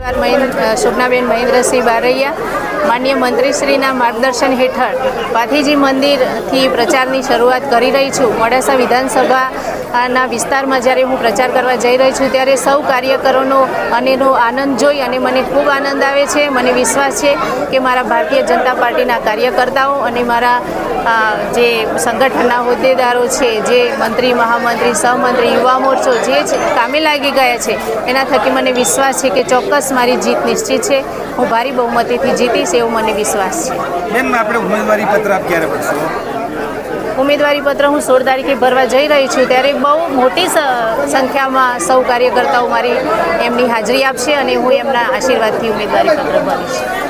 શોભનાબેન મહેન્દ્રસિંહ બારૈયા માન્ય મંત્રીશ્રીના માર્ગદર્શન હેઠળ પાથીજી મંદિરથી પ્રચારની શરૂઆત કરી રહી છું। મોડાસા વિધાનસભાના વિસ્તારમાં જ્યારે હું પ્રચાર કરવા જઈ રહી છું ત્યારે સૌ કાર્યકરોનો એનો આનંદ જોઈ અને મને ખૂબ આનંદ આવે છે। મને વિશ્વાસ છે કે મારા ભારતીય જનતા પાર્ટીના કાર્યકર્તાઓ અને મારા જે સંગઠનના હોદ્દેદારો છે, જે મંત્રી, મહામંત્રી, સહમંત્રી, યુવા મોરચો જે કામે લાગી ગયા છે, એના થકી મને વિશ્વાસ છે કે ચોક્કસ મારી જીત નિશ્ચિત છે। હું ભારી બહુમતીથી જીતીશ એવો મને વિશ્વાસ છે। બેન, આપણે ઉમેદવારી પત્ર આપ ક્યારે ભરશો? ઉમેદવારી પત્ર હું 16 તારીખે ભરવા જઈ રહી છું ત્યારે બહુ મોટી સંખ્યામાં સૌ કાર્યકર્તાઓ મારી એમની હાજરી આપશે અને હું એમના આશીર્વાદથી ઉમેદવારી પત્ર ભરીશ।